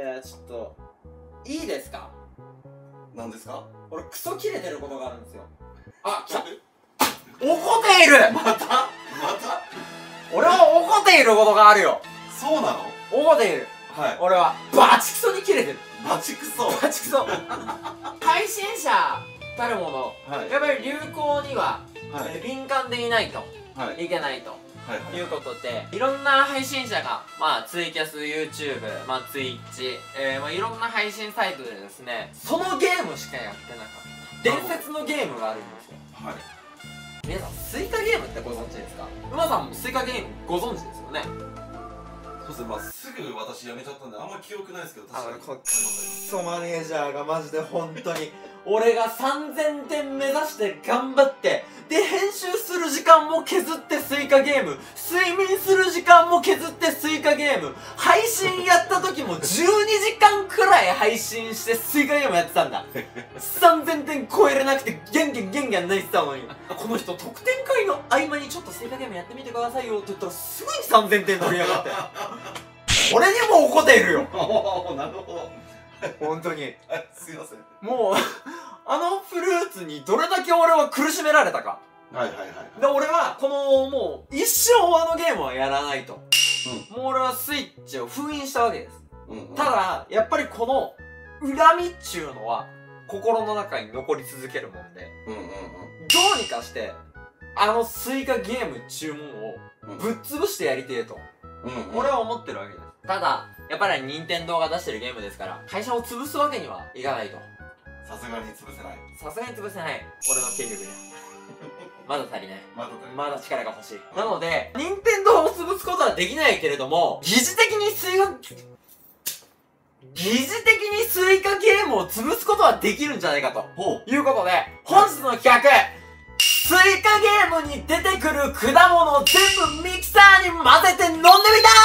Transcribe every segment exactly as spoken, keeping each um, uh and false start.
やちょっといいですか？ 何ですか？ 俺クソキレてることがあるんですよ。あ、来た。怒っている。 またまた俺は怒っていることがあるよ。 そうなの？ 怒っている。 はい。 俺はバチクソにキレてる。 バチクソ。 バチクソ。配信者たるもの、 はい。 やっぱり流行には、 はい。 えー敏感でいないとはい。 いけないとはい。 いうことで、いろんな配信者が、まあ、ツイキャス、YouTube、まあ、ツイッチ、えー、まあ、いろんな配信サイトでですね、そのゲームしかやってなかった伝説のゲームがあるんですよ。 はい。 皆さん、スイカゲームってご存知ですか？馬さんもスイカゲームご存知ですよね。 そうですね、まあすぐ私辞めちゃったんであんま記憶ないですけど、確かにこクソマネージャーがマジで本当に俺がさんぜんてん目指して頑張ってで編集する時間も削ってスイカゲーム、睡眠する時間も削ってスイカゲーム、配信やった時もじゅうにじかんくらい配信してスイカゲームやってたんだ。さんぜんてん超えれなくてゲンゲンゲンゲン泣いてたのに、この人特典会の合間にちょっとスイカゲームやってみてくださいよって言ったらすぐにさんぜんてん取りやがって俺にも怒っているよ。 おお、なるほど。 本当にすいません。 もうあのフルーツにどれだけ俺は苦しめられたか。 はいはいはい。 で俺はこのもう一生あのゲームはやらないと、うん、もう俺はスイッチを封印したわけです、うんうん、ただやっぱりこの恨みっちゅうのは心の中に残り続けるもんで、うんうんうん、どうにかしてあのスイカゲームっちゅうものをぶっ潰してやりてえと、うんうん、俺は思ってるわけです。ただやっぱり任天堂が出してるゲームですから会社を潰すわけにはいかないと。 さすがに潰せない。 さすがに潰せない。俺の権力にはまだ足りない。 まだ足りない。 まだ力が欲しい。なので任天堂を潰すことはできないけれども疑似的にスイカ疑似的にスイカゲームを潰すことはできるんじゃないかということで、本日の企画、スイカゲームに出てくる果物を全部ミキサーに混ぜて飲んでみた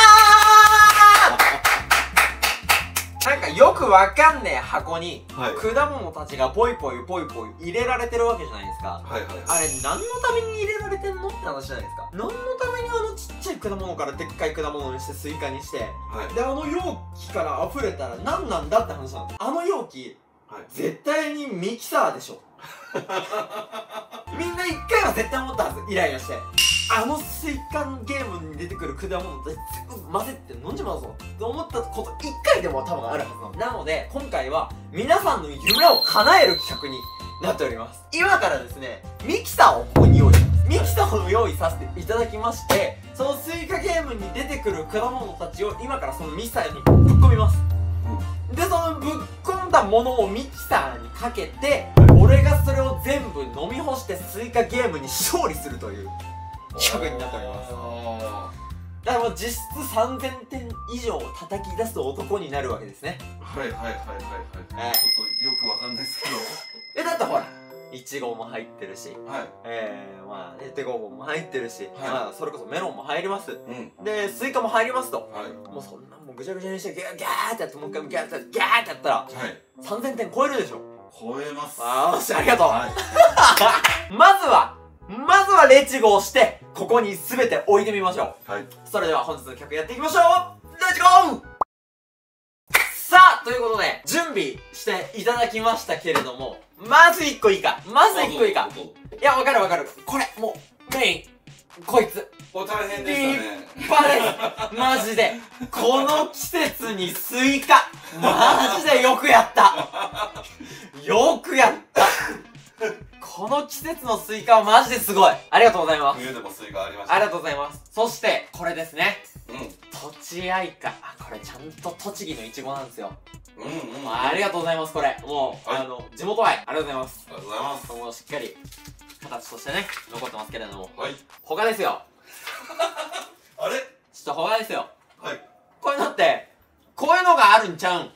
ーなんかよくわかんねえ箱に、はい、果物たちがポイポイポイポイ入れられてるわけじゃないですか。はいはいはい、あれ何のために入れられてんのって話じゃないですか。何のためにあのちっちゃい果物からでっかい果物にしてスイカにして、はい、であの容器から溢れたら何なんだって話なの。あの容器、はい、絶対にミキサーでしょみんな一回は絶対思ったはず。イライラしてあのスイカゲームに出てくる果物って全部混ぜて飲んじまうぞって思ったこと一回でも多分あるはずなの。なので今回は皆さんの夢を叶える企画になっております。今からですねミキサーをここに用意します。ミキサーを用意させていただきまして、そのスイカゲームに出てくる果物たちを今からそのミキサーにぶっ込みます。でそのぶっ込んだものをミキサーにかけて俺がそれを全部飲み干してスイカゲームに勝利するという企画になっております。だからもう実質さんぜんてん以上を叩き出す男になるわけですね。 はいはいはいはいはい、はい、ちょっとよくわかんないですけどえだってほらいちごも入ってるし、はい、えー、まあねデコボンも入ってるし、はい、まあそれこそメロンも入ります、うん、でスイカも入りますと、はい、もうそんなもうぐちゃぐちゃにしてギャーギャーってやってもう一回ギャーってギャーってやったら、はい、さんぜんてん超えるでしょ。 超えます。 あーよしありがとう、はい、まずはまずはレチゴをしてここに全て置いてみましょう。はい、それでは本日の企画やっていきましょう。レチゴー。さあということで準備していただきましたけれども、まずいっこいいかまずいっこいいかいやわかるわかる。これもうメインこいつお大変でしたね。 立派ですマジで。この季節にスイカマジでよくやったよくやったこの季節のスイカはマジですごい。ありがとうございます。 冬でもスイカありました。 ありがとうございます。そしてこれですね、 うん、 とちあいか。あ、これちゃんと栃木のいちごなんですよ。 うんうん、うん、 ありがとうございます。これもう、はい、あの地元愛ありがとうございます。 ありがとうございます。 もうしっかり形としてね残ってますけれども、 はい、 他ですよあれちょっと他ですよ。 はい、 こういうのってこういうのがあるんちゃうん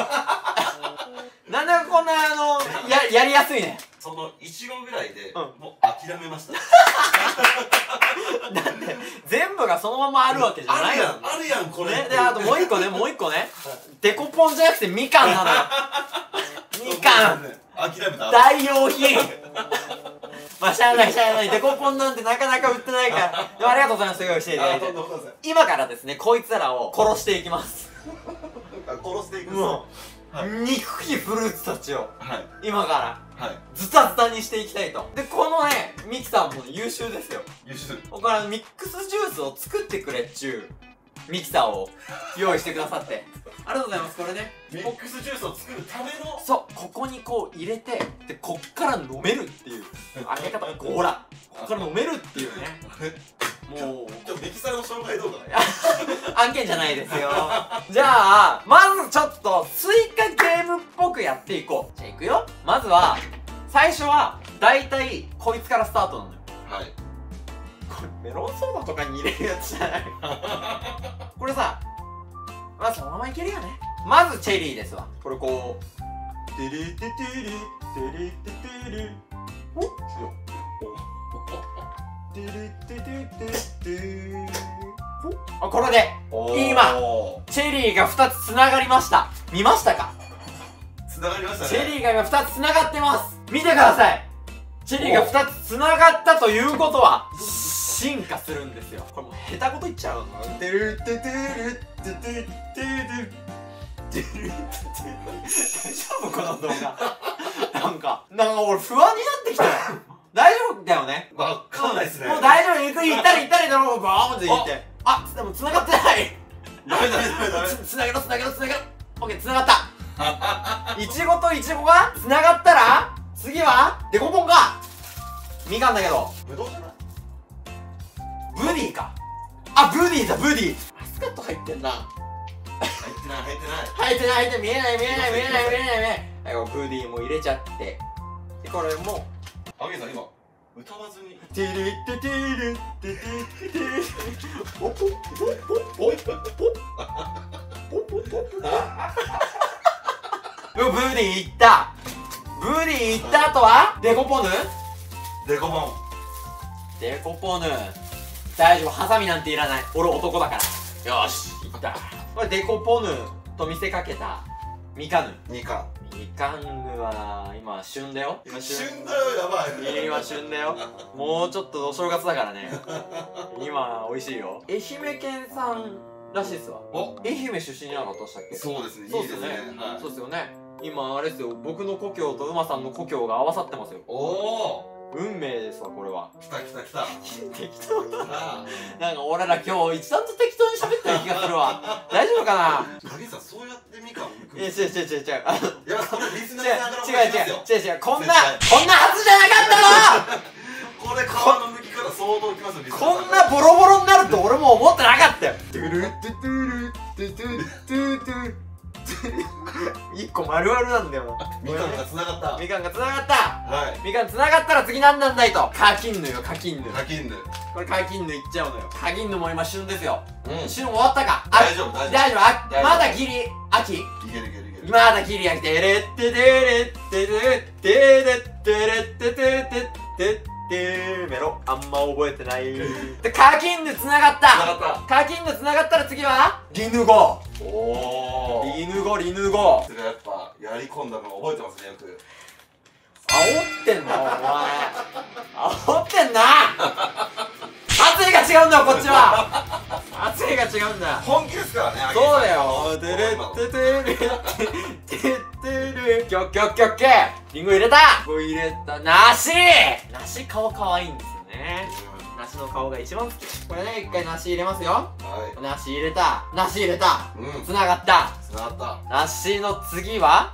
なんでこんなあのややりやすいね。 そのいちごぐらいで、うん、もう諦めましただって全部がそのままあるわけじゃないやん。あるやんこれ、 ね、であともう一個ねもう一個ねデコポンじゃなくてみかんなのよみかん、 ね、諦めた代用品まあしゃあないしゃあない。デコポンなんてなかなか売ってないからでもありがとうございます。用意していただいて今からですねこいつらを殺していきますおろしていくんですもう憎きフルーツたちを今からはいズタズタにしていきたいと。でこのねミキサーも優秀ですよ。 優秀。 ここからミックスジュースを作ってくれっちゅうミキサーを用意してくださってありがとうございます。これねミックスジュースを作るための、 そうここにこう入れて、でこっから飲めるっていう開け方、ほらこっから飲めるっていうねもうちょっとミキサーの紹介どうか案件じゃないですよ。じゃあまずちょっとスイカゲームっぽくやっていこう。じゃあいくよ。まずは最初はだいたいこいつからスタートなのよ。 はい。 これメロンソーダとかに入れるやつじゃないこれさ、まあそのままいけるよね。まずチェリーですわ。これこうテレテテレテレテテレおっテレテテテテあ、これで今チェリーがふたつつながりました。見ましたか？ つながりましたね。 チェリーが今ふたつつながってます。見てください。チェリーがふたつつながったということは進化するんですよ。これもう下手こと言っちゃうの。テルテテルテテテルテルテル大丈夫この動画なんかなんか俺不安になってきたよ大丈夫だよね。 わかんないっすね。 もう大丈夫。行く行ったり行ったりだろう。バーンって言って、あ、でも繋がってない。 ダメダメダメダメ。 つなげろつなげろつなげろ。オッケー、繋がったいちごといちごが繋がったら次はデコポンか。みかんだけどぶどうじゃない？ ブディか。あ、ブディだブディ。マスカット入ってんな。 入ってない入ってない入ってない入ってない。見えない見えない見えない見えない見えない。はい、ブディも入れちゃって、でこれもあげさん今歌わずにテレテテレテテテレポポポポポポポポポポブディいった。ブディいった後はデコポヌ。 デコポンデコポヌ大丈夫。ハサミなんていらない。俺男だから。よしいった。これデコポヌと見せかけたミカヌ。 みかんみかんぬは今旬だよ。今旬だよ。やばい。 今旬だよ。もうちょっとお正月だからね今美味しいよ。愛媛県産らしいっすわ。 お、 愛媛出身じゃなかったでしたっけ？ そうですね。 そうですよね。そうですよね。今あれですよ、僕の故郷と馬さんの故郷が合わさってますよ。 おお、 運命ですわこれは。 来た来た来た適当だな。なんか俺ら今日一段と適当に喋ってる気がするわ大丈夫かな。 影さんそうやってみかんを剥く。 いや違う違う違う違う。 いやそれリスナーさんから違う違う違う違う。こんなこんなはずじゃなかったのこれ皮の剥き方相当きますよ。リスナーさんこんなボロボロになると俺も思ってなかったよ。トゥルトゥトゥルトゥトゥトゥトゥ一個丸々なんだよ。 みかんが繋がった。 みかんが繋がった。 はい。 みかん繋がったら次何なんだいと。カキンヌよカキンヌ。 カキンヌ。 これカキンヌいっちゃうのよ。カキンヌも今旬ですよ。 うん。 旬終わったか。 大丈夫大丈夫。 大丈夫。あ、まだギリ秋。 いけるいけるいける。 まだギリ秋。テレッテテレッテテテレッテレッテテテテテメロあんま覚えてない。でカキンヌ繋がった。 繋がった。 カキンヌ繋がったら次はリヌゴ。 おお。 リヌゴリヌゴ。 それやっぱやり込んだの覚えてますねよく。 煽ってんなお前。煽ってんな。圧が違うんだよこっちは。圧が違うんだよ。 本気ですからね。 そうだよ。テレッテテレッテテテレキョッキョッキョッケー。リンゴ入れた。リンゴ入れた。梨。梨顔可愛いんですよね。梨の顔が一番好き。これね一回梨入れますよ。 はい。 梨入れた。梨入れた。 うん。 つながった。 つながった。 梨の次は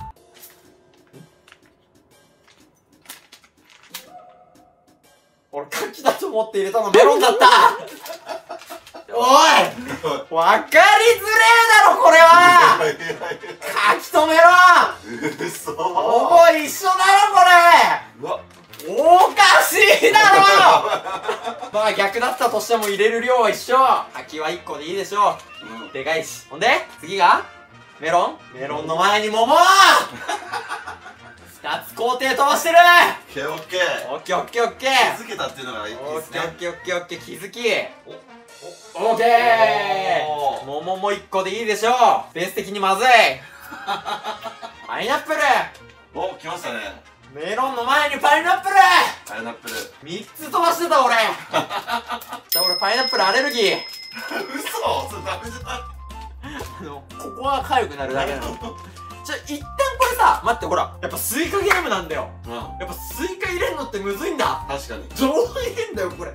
俺柿だと思って入れたのメロンだったおいわかりづれえだろこれは柿とメロンうそほぼ一緒だろこれ。うわおかしいだろまあ逆だったとしても入れる量は一緒。柿はいっこでいいでしょう、うん、でかいし。ほんで次がメロン。メロンの前に桃ふたつ工程飛ばしてる。 オッケーオッケーオッケーオッケーオッケー。 気づけたっていうのがいいですね。 オッケーオッケーオッケー気づき。オッケー。桃もいっこでいいでしょう。ベース的にまずいパイナップル。 お、来ましたね。 メロンの前にパイナップル。 パイナップルみっつ飛ばしてた俺じゃあ俺パイナップルアレルギー嘘それダメじゃない。 あのここは痒くなるだけなの。ちょ一旦これさ待って、ほらやっぱスイカゲームなんだよ。うん、やっぱスイカ入れるのってむずいんだ。 確かにどう入れんだよこれ。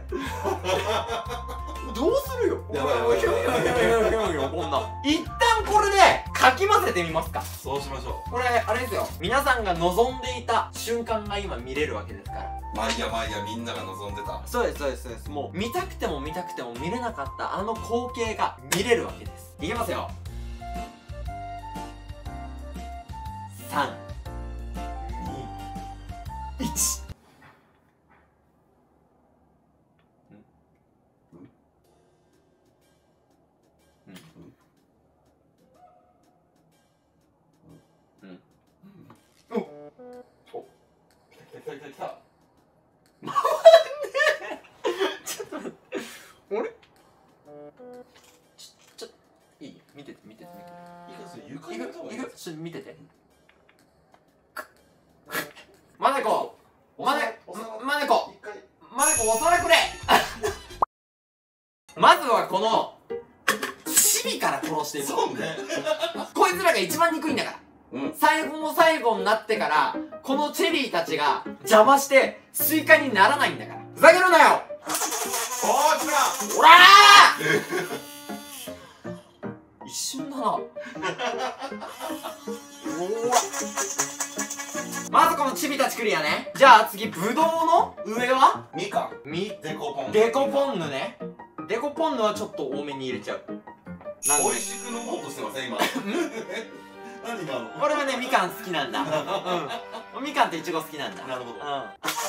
どうするよ。やばいやばいやばいやばいやばいよこんな。一旦これでかき混ぜてみますか。 そうしましょう。 これあれですよ、皆さんが望んでいた瞬間が今見れるわけですから。 毎夜毎夜みんなが望んでた。 そうですそうですそうです。もう見たくても見たくても見れなかったあの光景が見れるわけです。いきますよ。さんにいち。ちょっと待って、あれちょ、ちょ、いい見てて見てて見てて。 いいかそれ床いに置いた方がいい。 くいくちょっと見てて。マネコマネマネコマネコお皿くれ。まずはこのチビから殺していく。 そうね。 こいつらが一番憎いんだから。うん、最後の最後になってからこのチェリーたちが邪魔してスイカにならないんだから。ふざけるなよ。 おー、来た。 おらー。一瞬だな。おまずこのチビたちクリアね。じゃあ次ブドウの上はみかん。 みデコポン。 デコポンヌね。デコポンヌはちょっと多めに入れちゃう。 美味しく飲もうとしてません今。何今の。 これはねみかん好きなんだ。うん。みかんっていちご好きなんだ。 なるほど。うん。 おお。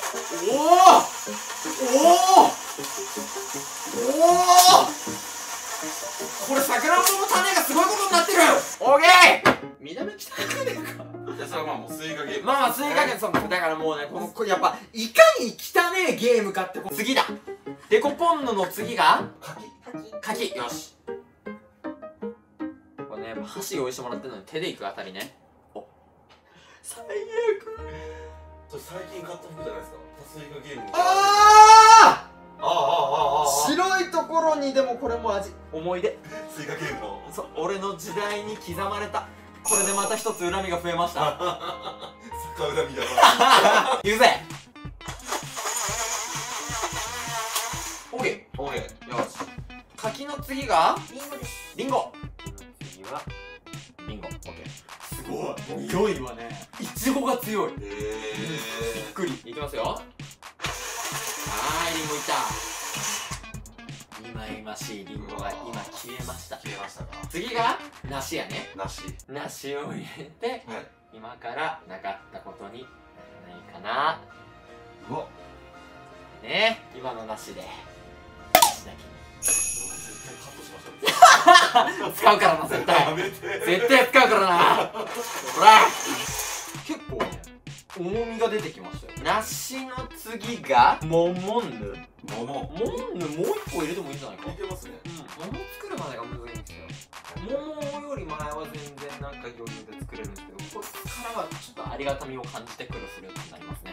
おお。おお。これさくらんぼの種がすごいことになってる。オーケー。見た目汚くねえか。 いやそれはまあもうスイカゲーム。 まあまあスイカゲームそうだからもうねこのこれやっぱいかに汚ねえゲームかって次だ。デコポンヌの次が柿。 柿。よし。これね箸用意してもらってるのに手でいくあたりね。お。最悪。 それ最近買った服じゃないですか。スイカゲーム。 ああ。 ああああああ。 白いところにでもこれも味思い出。 スイカゲームの。 そう俺の時代に刻まれた。これでまた一つ恨みが増えました。 逆恨みだな。 言うぜ。オッケー。 オッケー。よし。 柿の次がリンゴです。 リンゴ。次はリンゴ。オッケー。すごい。匂いはね、いちごが強い。へえ。びっくり。いきますよ。はーい、リンゴいった。いまいましいリンゴが今消えました。 消えましたか。次が梨やね。 梨。 梨を入れて、はい、今からなかったことにならないかな。 うわ。 ね、今の梨で梨だけ使うからな絶対。絶対使うからな。ほら。結構ね重みが出てきましたよ。梨の次がモモンヌ。 モモモモンヌもう一個入れてもいいんじゃないか。 いけますね。 うん。桃作るまでがむずいんですよ。桃より前は全然なんか余裕で作れるんですけど、こっからはちょっとありがたみを感じてくるフルーツになりますね。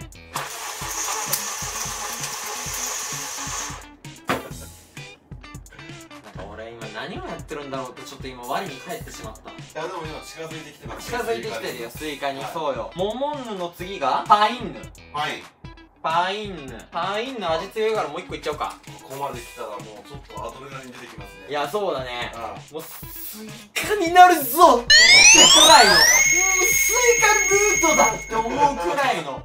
なんか俺今何をやってるんだろうってちょっと今我に返ってしまった。 いやでも今近づいてきてます。 近づいてきてるよスイカに。そうよ。モモンヌの次がパインヌ。 はい。 パインヌ。パインヌ味強いからもう一個いっちゃおうか。 ここまで来たらもうちょっとアドレナリン出てきますね。 いやそうだね。もうスイカになるぞってくらいの、もうスイカルートだって思うくらいの。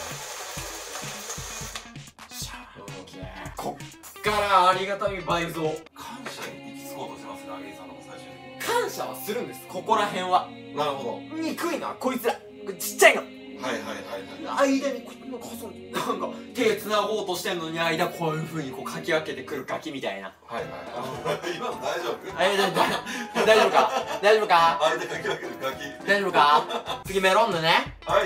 こっからありがたみ倍増。 感謝に行き着こうとしてますね、アゲイさんの最終的に。 感謝はするんです、ここら辺は。 なるほど。 憎いのはこいつら、ちっちゃいの。 はいはいはいはい。 間にこうなんかそうなんか手つなごうとしてんのに間こういう風にこうかき分けてくるガキみたいな。 はいはい。今の大丈夫？ え大丈夫大丈夫か大丈夫か。 間かき分けるガキ。 大丈夫か。次メロンヌね。 はい。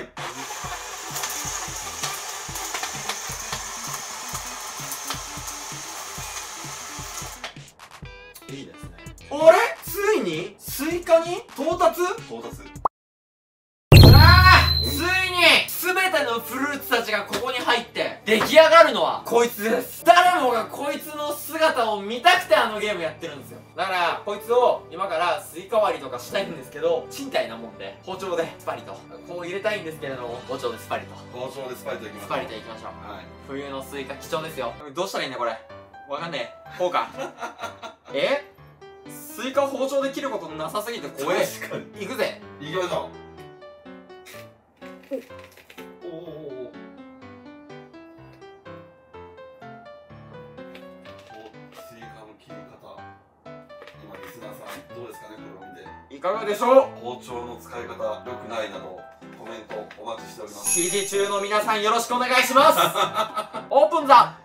いいですね。 あれついにスイカに到達到達。 ああついに全てのフルーツたちがここに入って出来上がるのはこいつです。誰もがこいつの姿を見たくてあのゲームやってるんですよ。だからこいつを今からスイカ割りとかしたいんですけど、賃貸なもんで包丁でスパリとこう入れたいんですけれども、包丁でスパリと包丁でスパリといきましょう。 スパリといきましょう。 はい、 冬のスイカ貴重ですよ。どうしたらいいんだこれ、わかんねえ。こうかえスイカを包丁で切ることなさすぎて怖え。 確かに。 いくぜ。 いきましょう。おおおお。スイカの切り方、今リスナーさんどうですかね、これを見ていかがでしょう。 包丁の使い方良くないなどコメントお待ちしております。 指示中の皆さんよろしくお願いしますオープンザ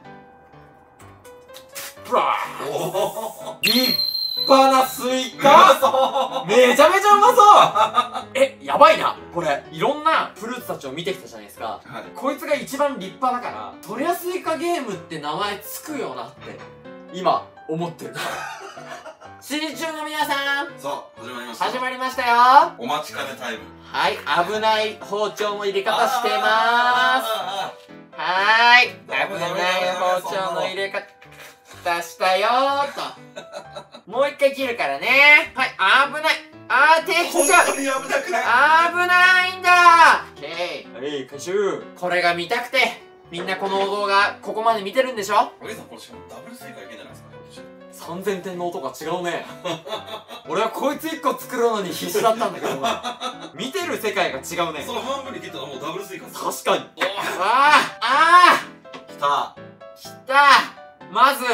ブラー立派なスイカめちゃめちゃうまそうえ、やばいなこれ。いろんなフルーツたちを見てきたじゃないですか、はい、こいつが一番立派だから、そりゃスイカゲームって名前つくよなって今思ってる指示中の皆さん、 そう始まりました始まりましたよ。 お待ちかねタイム。 はい、危ない包丁の入れ方してまーす。はーい、危ない包丁の入れ方したよーともう一回切るからね。はい、危ない。あー、手きちゃう。 本当に危なくない？ 危ないんだ。オッケー。はい、回収。これが見たくてみんなこの動画ここまで見てるんでしょ。 おげさん、これしかもダブルスイカいけんじゃないですか。 さんぜんてんの音が違うね俺はこいついっこ作るのに必死だったんだけど見てる世界が違うね。 その半分に切ったらもうダブルスイカです。 確かに。あああきたきた。まず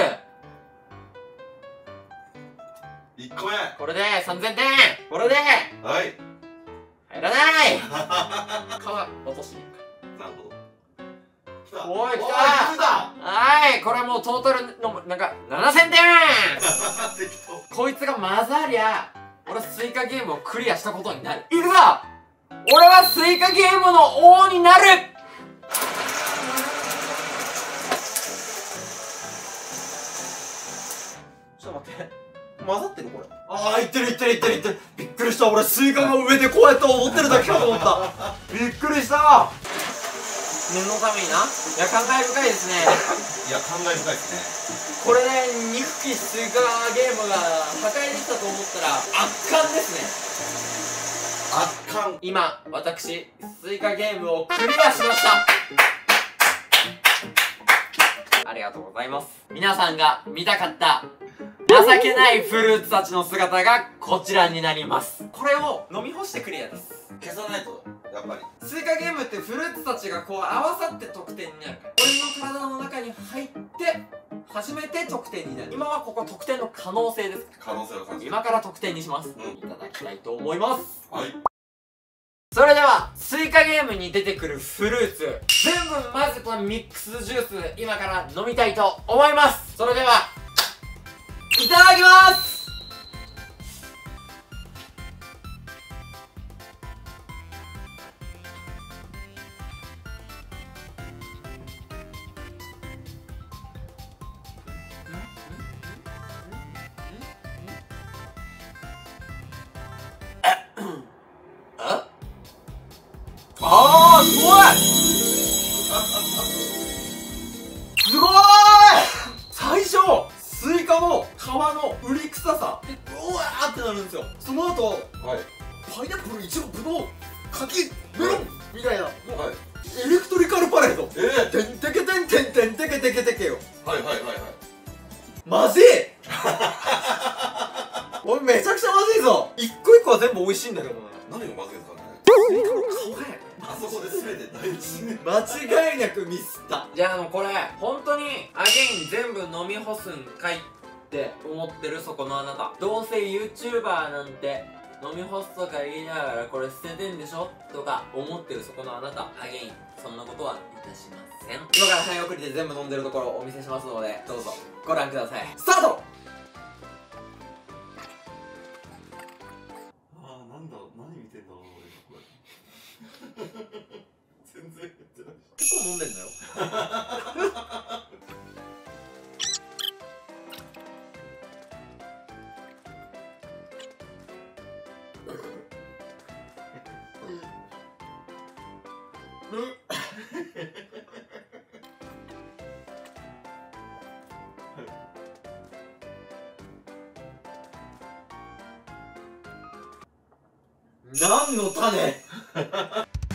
いっこめ、 これでさんぜんてん。これではい入らない皮落としていいか。 なるほど。 おい、来た。 はーい、これもうトータルのなんかななせんてんこいつが混ざりゃ俺スイカゲームをクリアしたことになる。いくぞ、俺はスイカゲームの王になる。ちょっと待って、混ざってるこれ。ああ、いってるいってるいってるいってる。びっくりした。俺スイカの上でこうやって踊ってるだけかと思ったびっくりした。念のためにな。いや、感慨深いですねいや、感慨深いですね。これで憎きスイカゲームが破壊できたと思ったら圧巻ですね。圧巻。 今私スイカゲームをクリアしましたありがとうございます。皆さんが見たかった情けないフルーツたちの姿がこちらになります。これを飲み干してクリアです。 消さないとやっぱりスイカゲームってフルーツたちがこう合わさって得点になるから、俺の体の中に入って初めて得点になる。今はここ得点の可能性です。 可能性を感じる。 今から得点にします、うん、いただきたいと思います。 はい、 それではスイカゲームに出てくるフルーツ全部混ぜたミックスジュース今から飲みたいと思います。それではいただきます。あー、すごいすごーい最初スイカの皮の売り臭さでうわーってなるんですよ。その後、はい、パイナップル、イチゴ、ブドウ、柿、メロンみたいな、はい、エレクトリカルパレード、えー、てんてけてんてんてんてけてけてけよ。はいはいはいはい。まずい俺めちゃくちゃまずいぞ。一個一個は全部美味しいんだけどな。 何がまずいんですかね。 スイカの皮や。 あそこで全て大事ね。 間違いなくミスった。じゃあ、あのこれ本当にアゲイン全部飲み干すんかいって思ってるそこのあなた、どうせ YouTuber なんて飲み干すとか言いながらこれ捨ててんでしょとか思ってるそこのあなた、アゲインそんなことはいたしません。今から早送りで全部飲んでるところをお見せしますので、どうぞご覧ください。スタート。 ああ、なんだろう、何見てんだろう俺これ全然やってない。 結構飲んでんだよ何の種